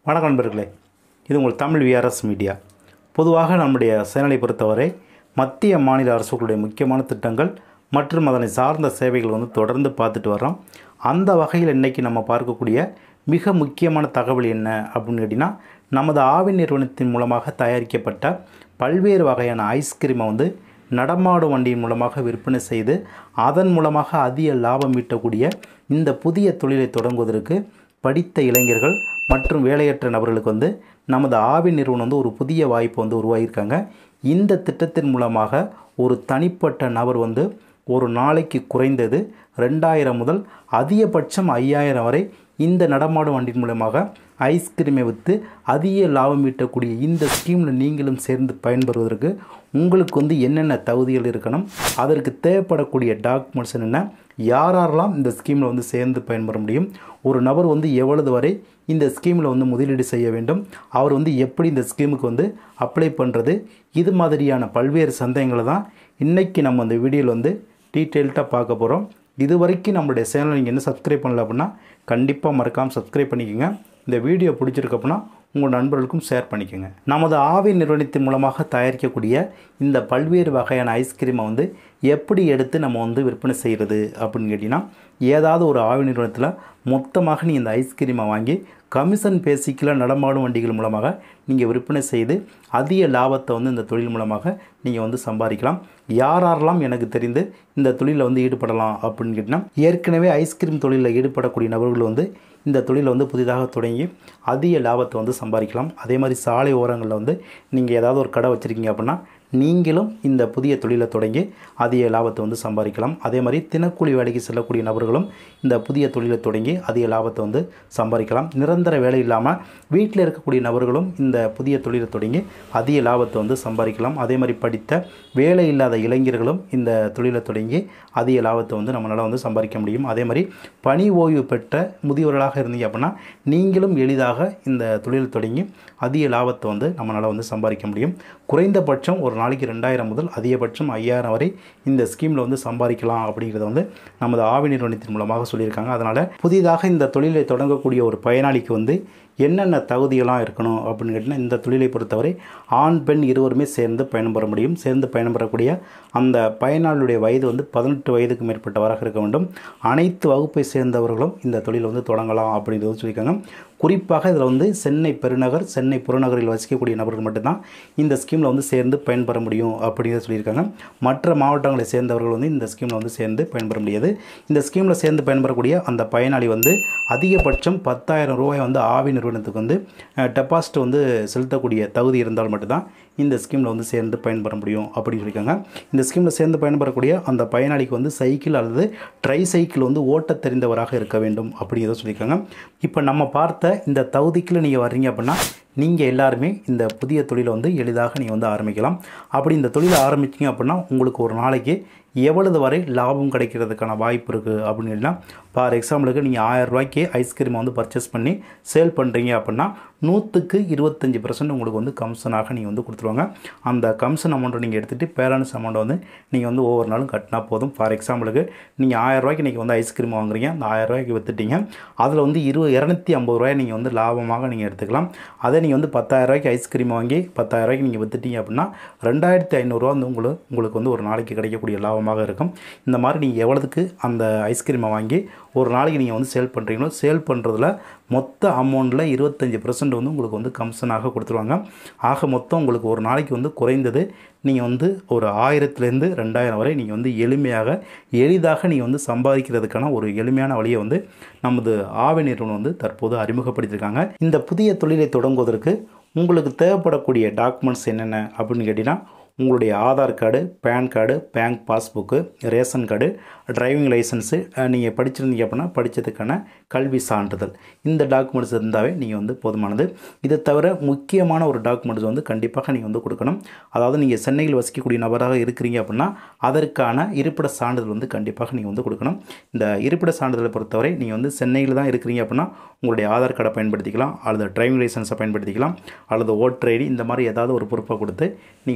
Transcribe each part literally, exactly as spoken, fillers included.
வணக்கம் நண்பர்களே, இது உங்கள் தமிழ் விஆர்எஸ் மீடியா. பொதுவாக நம்முடைய சேனலை பொறுத்தவரை மத்திய மாநில அரசுகளுடைய முக்கியமான திட்டங்கள் மற்றும் அதனை சார்ந்த சேவைகள் வந்து தொடர்ந்து பார்த்துட்டு வரோம். அந்த வகையில் இன்றைக்கி நம்ம பார்க்கக்கூடிய மிக முக்கியமான தகவல் என்ன அப்படின்னு கேட்டிங்கன்னா, நமது ஆவின் நிறுவனத்தின் மூலமாக தயாரிக்கப்பட்ட பல்வேறு வகையான ஐஸ்கிரீமை வந்து நடமாடும் வண்டியின் மூலமாக விற்பனை செய்து அதன் மூலமாக அதிக லாபம் ஈட்டக்கூடிய இந்த புதிய தொழிலை தொடங்குவதற்கு படித்த இளைஞர்கள் மற்றும் வேலையற்ற நபர்களுக்கு வந்து நமது ஆவின் நிறுவனம் வந்து ஒரு புதிய வாய்ப்பு வந்து உருவாகியிருக்காங்க. இந்த திட்டத்தின் மூலமாக ஒரு தனிப்பட்ட நபர் வந்து ஒரு நாளைக்கு குறைந்தது ரெண்டாயிரம் முதல் அதிகபட்சம் ஐயாயிரம் வரை இந்த நடமாடும் வண்டியின் மூலமாக ஐஸ்கிரீமை விற்று அதிக லாபம் ஈட்டக்கூடிய இந்த ஸ்கீமில் நீங்களும் சேர்ந்து பயன்பெறுவதற்கு உங்களுக்கு வந்து என்னென்ன தகுதிகள் இருக்கணும், அதற்கு தேவைப்படக்கூடிய டாக்குமெண்ட்ஸ் என்னென்ன, யாரெல்லாம் இந்த ஸ்கீமில் வந்து சேர்ந்து பயன்பெற முடியும், ஒரு நபர் வந்து எவ்வளவு வரை இந்த ஸ்கீமில் வந்து முதலீடு செய்ய வேண்டும், அவர் வந்து எப்படி இந்த ஸ்கீமுக்கு வந்து அப்ளை பண்ணுறது, இது மாதிரியான பல்வேறு சந்தேகங்களை தான் இன்றைக்கி நம்ம அந்த வீடியோவில் வந்து டீட்டெயில்டாக பார்க்க போகிறோம். இது வரைக்கும் நம்மளுடைய சேனல் நீங்கள் என்ன சப்ஸ்கிரைப் பண்ணல அப்படின்னா கண்டிப்பாக மறக்காமல் சப்ஸ்கிரைப் பண்ணிக்கோங்க. இந்த வீடியோ பிடிச்சிருக்கு அப்படின்னா உங்கள் நண்பர்களுக்கும் ஷேர் பண்ணிக்கோங்க. நமது ஆவின் நிறுவனத்தின் மூலமாக தயாரிக்கக்கூடிய இந்த பல்வேறு வகையான ஐஸ்கிரீமை வந்து எப்படி எடுத்து நம்ம வந்து விற்பனை செய்கிறது அப்படின்னு கேட்டிங்கன்னா, ஏதாவது ஒரு ஆவின் நிறுவனத்தில் மொத்தமாக நீ இந்த ஐஸ்கிரீமை வாங்கி கமிஷன் பேசிக்கில் நடமாடும் வண்டிகள் மூலமாக நீங்கள் விற்பனை செய்து அதிக லாபத்தை வந்து இந்த தொழில் மூலமாக நீங்கள் வந்து சம்பாதிக்கலாம். யாரெல்லாம் எனக்கு தெரிந்து இந்த தொழிலில் வந்து ஈடுபடலாம் அப்படின்னு கேட்டிங்கன்னா, ஏற்கனவே ஐஸ்கிரீம் தொழிலில் ஈடுபடக்கூடிய நபர்கள் வந்து இந்த தொழிலை வந்து புதிதாக தொடங்கி அதிக லாபத்தை வந்து சம்பாதிக்கலாம். அதே மாதிரி சாலை ஓரங்களில் வந்து நீங்கள் ஏதாவது ஒரு கடை வச்சுருக்கீங்க அப்படின்னா நீங்களும் இந்த புதிய தொழிலை தொடங்கி அதிக லாபத்தை வந்து சம்பாதிக்கலாம். அதே மாதிரி தினக்கூலி வேலைக்கு செல்லக்கூடிய நபர்களும் இந்த புதிய தொழிலை தொடங்கி அதிக லாபத்தை வந்து சம்பாதிக்கலாம். நிரந்தர வேலை இல்லாமல் வீட்டில் இருக்கக்கூடிய நபர்களும் இந்த புதிய தொழிலை தொடங்கி அதிக லாபத்தை வந்து சம்பாதிக்கலாம். அதே மாதிரி படித்த வேலை இல்லாத இளைஞர்களும் இந்த தொழிலை தொடங்கி அதிக லாபத்தை வந்து நம்மளால் வந்து சம்பாதிக்க முடியும். அதே மாதிரி பணி ஓய்வு பெற்ற முதியவர்களாக இருந்தீங்க அப்படின்னா நீங்களும் எளிதாக இந்த தொழிலை தொடங்கி அதிக லாபத்தை வந்து நம்மளால் வந்து சம்பாதிக்க முடியும். குறைந்தபட்சம் ஒரு நாளைக்கு ரெண்டாயிரம் முதல் அதிகபட்சம் ஐயாயிரம் வரை இந்த ஸ்கீமில் வந்து சம்பாதிக்கலாம் அப்படிங்கிறத வந்து நமது ஆவின் நிறுவனத்தின் மூலமாக சொல்லியிருக்காங்க. அதனால் புதிதாக இந்த தொழிலை தொடங்கக்கூடிய ஒரு பயனாளிக்கு வந்து என்னென்ன தகுதிகளாக இருக்கணும் அப்படின்னு கேட்டிங்கன்னா, இந்த தொழிலை பொறுத்தவரை ஆண் பெண் இருவருமே சேர்ந்து பயன்பெற முடியும். சேர்ந்து பயன்பெறக்கூடிய அந்த பயனாளியுடைய வயது வந்து பதினெட்டு வயதுக்கு மேற்பட்டவராக இருக்க வேண்டும். அனைத்து வகுப்பை சேர்ந்தவர்களும் இந்த தொழிலை வந்து தொடங்கலாம் அப்படிங்கிறது சொல்லியிருக்காங்க. குறிப்பாக இதில் வந்து சென்னை பெருநகர், சென்னை புறநகரில் வசிக்கக்கூடிய நபர்கள் மட்டும்தான் இந்த ஸ்கீமில் வந்து சேர்ந்து பயன்பெற முடியும் அப்படிங்கிறத சொல்லியிருக்காங்க. மற்ற மாவட்டங்களை சேர்ந்தவர்கள் வந்து இந்த ஸ்கீமில் வந்து சேர்ந்து பயன்பெற முடியாது. இந்த ஸ்கீமில் சேர்ந்து பயன்பெறக்கூடிய அந்த பயனாளி வந்து அதிகபட்சம் பத்தாயிரம் ரூபாய் வந்து ஆவின் நிறுவனத்துக்கு வந்து டெபாசிட் வந்து செலுத்தக்கூடிய தகுதி இருந்தால் மட்டும்தான் இந்த ஸ்கீமில் வந்து சேர்ந்து பயன்பெற முடியும் அப்படின்னு சொல்லியிருக்காங்க. இந்த ஸ்கீமில் சேர்ந்து பயன்பெறக்கூடிய அந்த பயனாளிக்கு வந்து சைக்கிள் அல்லது ட்ரை சைக்கிள் வந்து ஓட்ட தெரிந்தவராக இருக்க வேண்டும் அப்படிங்கிறத சொல்லியிருக்காங்க. இப்போ நம்ம பார்த்த இந்த தகுதிக்குள்ள நீங்கள் வர்றீங்க அப்படின்னா நீங்கள் எல்லாருமே இந்த புதிய தொழிலை வந்து எளிதாக நீங்கள் வந்து ஆரம்பிக்கலாம். அப்படி இந்த தொழிலை ஆரம்பிச்சிங்க அப்படின்னா உங்களுக்கு ஒரு நாளைக்கு எவ்வளவு வரை லாபம் கிடைக்கிறதுக்கான வாய்ப்பு இருக்குது அப்படின்னு கேட்டிங்கன்னா, ஃபார் எக்ஸாம்பிளுக்கு நீங்கள் ஆயிரம் ரூபாய்க்கு ஐஸ்கிரீமை வந்து பர்ச்சேஸ் பண்ணி சேல் பண்ணுறீங்க அப்படின்னா நூற்றுக்கு இருபத்தஞ்சி பர்சன்ட் உங்களுக்கு வந்து கமிஷனாக நீங்கள் வந்து கொடுத்துருவாங்க. அந்த கமிஷன் அமௌண்ட்டை நீங்கள் எடுத்துகிட்டு பேலன்ஸ் அமௌண்ட்டை வந்து நீங்கள் வந்து ஒவ்வொரு நாளும் கட்டினா போதும். ஃபார் எக்ஸாம்பிளுக்கு நீங்கள் ஆயிரம் ரூபாய்க்கு நீங்கள் வந்து ஐஸ்கிரீம் வாங்குறீங்க, அந்த ஆயிரம் ரூபாய்க்கு விற்றுட்டீங்க, அதில் வந்து இரு இரநூத்தி ஐம்பது ரூபாய் நீங்கள் வந்து லாபமாக நீங்கள் எடுத்துக்கலாம். அதே நீங்கள் வந்து பத்தாயிரம் ரூபாய்க்கு ஐஸ்கிரீம் வாங்கி பத்தாயிரம் ரூபாய்க்கு நீங்கள் விற்றுட்டீங்க அப்படின்னா ரெண்டாயிரத்தி ஐநூறுரூவா வந்து உங்களுக்கு உங்களுக்கு வந்து ஒரு நாளைக்கு கிடைக்கக்கூடிய லாபமாக இருக்கும். இந்த மாதிரி நீங்கள் எவ்வளவுக்கு அந்த ஐஸ்கிரீமை வாங்கி ஒரு நாளைக்கு நீங்கள் வந்து சேல் பண்ணுறீங்களோ சேல் பண்ணுறதுல மொத்த அமௌண்ட்டில் இருபத்தஞ்சி பர்சன்ட் வந்து உங்களுக்கு வந்து கமிஷனாக கொடுத்துருவாங்க. ஆக மொத்தம் உங்களுக்கு ஒரு நாளைக்கு வந்து குறைந்தது நீங்கள் வந்து ஒரு ஆயிரத்துலேருந்து ரெண்டாயிரம் வரை நீங்கள் வந்து எளிமையாக எளிதாக நீங்கள் வந்து சம்பாதிக்கிறதுக்கான ஒரு எளிமையான வழியை வந்து நமது ஆவின் நிறுவனம் வந்து தற்போது அறிமுகப்படுத்தியிருக்காங்க. இந்த புதிய தொழிலை தொடங்குவதற்கு உங்களுக்கு தேவைப்படக்கூடிய டாக்குமெண்ட்ஸ் என்னென்ன அப்படின்னு கேட்டிங்கன்னா, உங்களுடைய Aadhaar card, PAN card, bank passbook, ration card, driving licence, நீங்கள் படிச்சிருந்தீங்க அப்படின்னா படித்ததுக்கான கல்வி சான்றிதழ், இந்த டாக்குமெண்ட்ஸ் இருந்தாவே நீங்கள் வந்து போதுமானது. இதை தவிர முக்கியமான ஒரு டாக்குமெண்ட்ஸ் வந்து கண்டிப்பாக நீங்கள் வந்து கொடுக்கணும். அதாவது நீங்கள் சென்னையில் வசிக்கக்கூடிய நபராக இருக்கிறீங்க அப்படின்னா அதற்கான இருப்பிட சான்றிதழ் வந்து கண்டிப்பாக நீங்கள் வந்து கொடுக்கணும். இந்த இருப்பிட சான்றிதழை பொறுத்தவரை நீங்கள் வந்து சென்னையில் தான் இருக்கிறீங்க அப்படின்னா உங்களுடைய ஆதார் கார்டை பயன்படுத்திக்கலாம், அல்லது டிரைவிங் லைசன்ஸை பயன்படுத்திக்கலாம், அல்லது ஓட்டர் ஐடி, இந்த மாதிரி ஏதாவது ஒரு பொறுப்பை கொடுத்து நீங்கள் வந்து சென்னை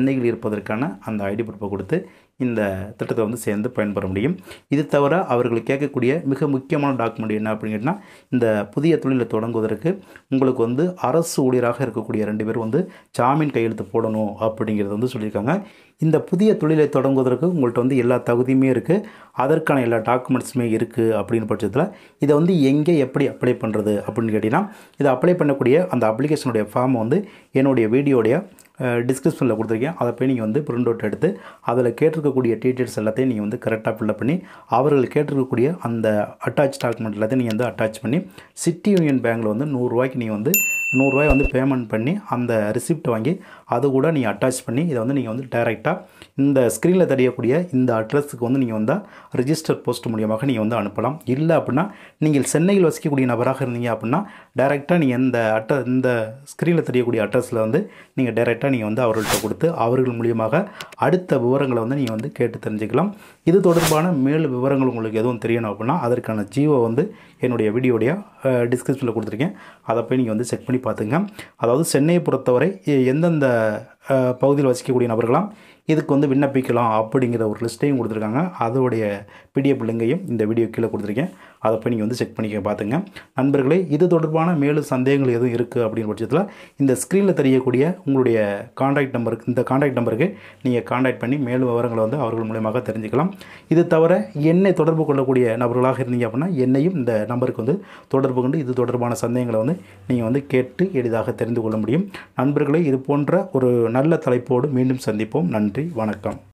சென்னையில் இருப்பதற்கான அந்த ஐடி ப்ரூஃபை கொடுத்து இந்த திட்டத்தை வந்து சேர்ந்து பயன்பெற முடியும். இது தவிர அவர்கள் கேட்கக்கூடிய மிக முக்கியமான டாக்குமெண்ட் என்ன அப்படின்னு கேட்டால், இந்த புதிய தொழிலை தொடங்குவதற்கு உங்களுக்கு வந்து அரசு ஊழியராக இருக்கக்கூடிய ரெண்டு பேர் வந்து ஜாமீன் கையெழுத்து போடணும் அப்படிங்கிறது வந்து சொல்லியிருக்காங்க. இந்த புதிய தொழிலை தொடங்குவதற்கு உங்கள்கிட்ட வந்து எல்லா தகுதியுமே இருக்குது, அதற்கான எல்லா டாக்குமெண்ட்ஸுமே இருக்குது. அப்படின்னு பட்சத்தில் இதை வந்து எங்கே எப்படி அப்ளை பண்ணுறது அப்படின்னு கேட்டிங்கன்னா, இதை அப்ளை பண்ணக்கூடிய அந்த அப்ளிகேஷனுடைய ஃபார்மை வந்து என்னுடைய வீடியோடைய டிஸ்கிரிப்ஷனில் கொடுத்துருக்கேன். அதை போய் நீங்கள் வந்து பிரிண்ட் அவுட் எடுத்து அதில் கேட்டிருக்கக்கூடிய டீட்டெயில்ஸ் எல்லாத்தையும் நீங்கள் வந்து கரெக்டாக ஃபில்அப் பண்ணி அவர்கள் கேட்டிருக்கக்கூடிய அந்த அட்டாச் டாக்குமெண்ட் எல்லாத்தையும் நீங்கள் வந்து அட்டாச் பண்ணி சிட்டி யூனியன் பேங்க்கில் வந்து நூறுரூவாய்க்கு நீங்கள் வந்து நூறுரூவாய் வந்து பேமெண்ட் பண்ணி அந்த ரிசிப்ட் வாங்கி அது கூட நீங்கள் அட்டாச் பண்ணி இதை வந்து நீங்கள் வந்து டைரெக்டாக இந்த ஸ்க்ரீனில் தெரியக்கூடிய இந்த அட்ரஸுக்கு வந்து நீங்கள் வந்து ரிஜிஸ்டர் போஸ்ட் மூலியமாக நீங்கள் வந்து அனுப்பலாம். இல்லை அப்படின்னா நீங்கள் சென்னையில் வசிக்கக்கூடிய நபராக இருந்தீங்க அப்படின்னா டைரெக்டாக நீங்கள் இந்த அட்ட இந்த ஸ்க்ரீனில் தெரியக்கூடிய அட்ரஸில் வந்து நீங்கள் டைரெக்டாக நீங்கள் வந்து அவர்கள்ட்ட கொடுத்து அவர்கள் மூலியமாக அடுத்த விவரங்களை வந்து நீங்கள் வந்து கேட்டு தெரிஞ்சுக்கலாம். இது தொடர்பான மேலும் விவரங்கள் உங்களுக்கு எதுவும் தெரியணும் அப்படின்னா அதற்கான ஜியோ வந்து என்னுடைய வீடியோடைய டிஸ்கிரிப்ஷனில் கொடுத்துருக்கேன். அதை போய் நீங்கள் வந்து செக் பண்ணி பார்த்துங்க. அதாவது சென்னையை பொறுத்தவரை எந்தெந்த பகுதியில் வசிக்கக்கூடிய நபர்களாம் இதுக்கு வந்து விண்ணப்பிக்கலாம் அப்படிங்கிற ஒரு லிஸ்ட்டையும் கொடுத்துருக்காங்க. அதோடைய பிடிஎஃப் லிங்கையும் இந்த வீடியோ கீழே கொடுத்துருக்கேன். அதை போய் நீங்கள் வந்து செக் பண்ணிக்க பார்த்துங்க. நண்பர்களே, இது தொடர்பான மேலும் சந்தேகங்கள் எதுவும் இருக்குது அப்படின்னு பட்சத்தில் இந்த ஸ்க்ரீனில் தெரியக்கூடிய உங்களுடைய கான்டாக்ட் நம்பருக்கு இந்த கான்டாக்ட் நம்பருக்கு நீங்கள் கான்டாக்ட் பண்ணி மேலும் விவரங்களை வந்து அவர்கள் மூலமாக தெரிஞ்சுக்கலாம். இது தவிர என்னை தொடர்பு கொள்ளக்கூடிய நபர்களாக இருந்தீங்க அப்படின்னா என்னையும் இந்த நம்பருக்கு வந்து தொடர்பு கொண்டு இது தொடர்பான சந்தேகங்களை வந்து நீங்கள் வந்து கேட்டு எளிதாக தெரிந்து கொள்ள முடியும். நண்பர்களே, இது போன்ற ஒரு நல்ல தலைப்போடு மீண்டும் சந்திப்போம். நன்றி, வணக்கம்.